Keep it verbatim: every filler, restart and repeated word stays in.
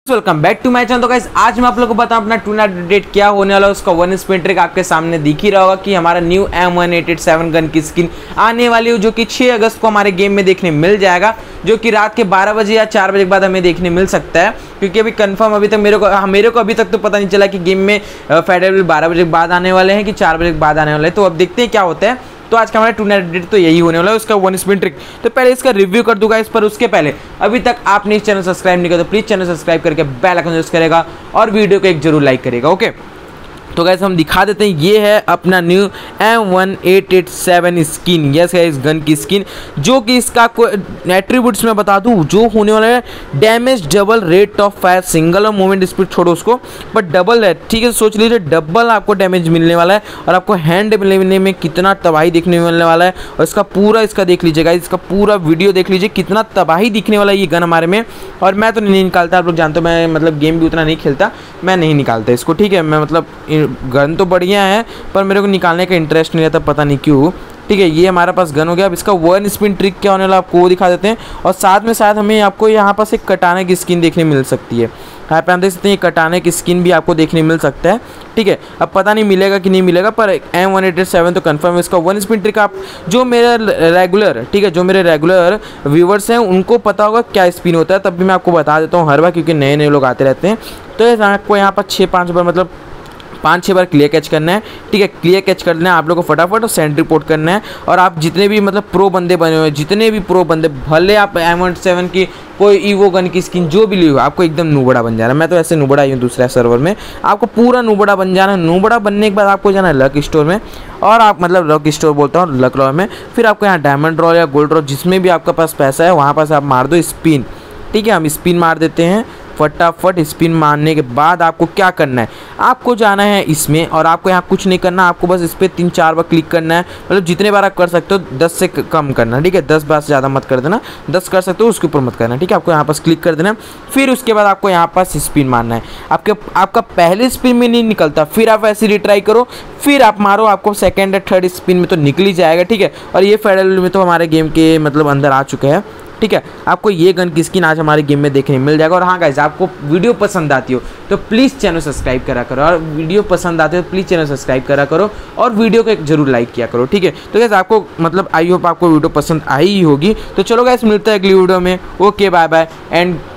Welcome back to my channel. तो guys आज मैं आप लोगों को बताऊं अपना टू नाइट अपडेट क्या होने वाला है। उसका वन स्पिन ट्रिक आपके सामने दिख ही रहा होगा कि हमारा new M one eight eight seven gun की स्किन आने वाली है, जो कि छह अगस्त को हमारे गेम में देखने मिल जाएगा, जो कि रात के बारह बजे या चार बजे के बाद हमें देखने मिल सकता है। क्योंकि अभी कंफर्म अभी तक मेरे को मेरे को अभी तक तो पता नहीं चला कि गेम में फेडरल बारह बजे के बाद आने वाले हैं कि चार बजे के बाद आने वाले हैं। तो अब देखते हैं क्या होता है। तो आज का हमारा टू नाइट अपडेट तो यही होने वाला है, उसका वन स्पिन ट्रिक। तो पहले इसका रिव्यू कर दूंगा इस पर, उसके पहले अभी तक आपने इस चैनल सब्सक्राइब नहीं किया तो प्लीज चैनल सब्सक्राइब करके बेल आइकन प्रेस करेगा और वीडियो को एक जरूर लाइक करेगा। ओके, तो गाइस हम दिखा देते हैं, ये है अपना new M one eight eight seven skin. Yes है इस गन की स्किन, जो कि इसका कोई एट्रीब्यूट्स में बता दूं जो होने वाला है। Damage double, rate of fire single और मूवमेंट स्पीड छोड़ो उसको, बट डबल है। ठीक है, सोच लीजिए डबल आपको डैमेज मिलने वाला है और आपको हैंड मिलने में कितना तबाही दिखने मिलने वाला है। और इसका पूरा इसका देख लीजिएगा, इसका पूरा वीडियो देख लीजिए कितना तबाही दिखने वाला है ये गन हमारे में। और मैं तो नहीं निकालता, आप लोग जानते हो मैं मतलब गेम भी उतना नहीं खेलता, मैं नहीं निकालता इसको। ठीक है, मैं मतलब गन तो बढ़िया है पर मेरे को निकालने का इंटरेस्ट नहीं रहता, पता नहीं क्यों। ठीक है, ये हमारे पास गन हो गया। अब इसका वन स्पिन ट्रिक क्या होने वाला आपको वो दिखा देते हैं। और साथ में साथ हमें आपको यहाँ पास एक कटाने की स्किन देखने मिल सकती है। यहाँ पे आप देख सकते हैं कटाने की स्किन भी आपको देखने मिल सकता है। ठीक है, अब पता नहीं मिलेगा कि नहीं मिलेगा, पर M one eight eight seven तो कंफर्म है। इसका वन स्पिन ट्रिक आप जो मेरे रेगुलर ठीक है जो मेरे रेगुलर व्यूवर्स हैं उनको पता होगा क्या स्पिन होता है, तब भी मैं आपको बता देता हूँ हर बार, क्योंकि नए नए लोग आते रहते हैं। तो आपको यहाँ पर छः पाँच बार मतलब पाँच छः बार क्लियर कैच करना है। ठीक है, क्लियर कैच करना है आप लोगों को फटाफट और सेंड रिपोर्ट करना है। और आप जितने भी मतलब प्रो बंदे बने हुए हैं, जितने भी प्रो बंदे, भले आप एम वन सेवन की कोई ईवो गन की स्किन जो भी ली हो, आपको एकदम नूबड़ा बन जाना है। मैं तो ऐसे नूबड़ा ही हूँ दूसरा सर्वर में, आपको पूरा नूबड़ा बन जाना है। नूबड़ा बनने के बाद आपको जाना है लक स्टोर में, और आप मतलब लक स्टोर बोलता हूँ लक रॉ में। फिर आपको यहाँ डायमंड रॉ या गोल्ड रॉ जिसमें भी आपके पास पैसा है वहाँ पास आप मार दो स्पिन। ठीक है, हम स्पिन मार देते हैं फटाफट। स्पिन मारने के बाद आपको क्या करना है, आपको जाना है इसमें और आपको यहाँ कुछ नहीं करना, आपको बस इस पर तीन चार बार क्लिक करना है। मतलब जितने बार आप कर सकते हो, दस से कम करना। ठीक है, दस बार से ज़्यादा मत कर देना, दस कर सकते हो उसके ऊपर मत करना। ठीक है, आपको यहाँ पास क्लिक कर देना। फिर उसके बाद आपको यहाँ पास स्पिन मारना है। आपके आपका पहले स्पिन में नहीं निकलता, फिर आप ऐसे रिट्राई करो, फिर आप मारो, आपको सेकेंड या थर्ड स्पिन में तो निकल ही जाएगा। ठीक है, और ये फेडरल में तो हमारे गेम के मतलब अंदर आ चुके हैं। ठीक है, आपको ये गन की स्किन आज हमारे गेम में देखने मिल जाएगा। और हाँ गाइस, आपको वीडियो पसंद आती हो तो प्लीज़ चैनल सब्सक्राइब करा करो, और वीडियो पसंद आती हो तो प्लीज़ चैनल सब्सक्राइब करा करो और वीडियो को एक जरूर लाइक किया करो। ठीक है, तो गाइस आपको मतलब आई होप आपको वीडियो पसंद आई ही होगी। तो चलो गाइस, मिलते हैं अगली वीडियो में। Okay, bye bye and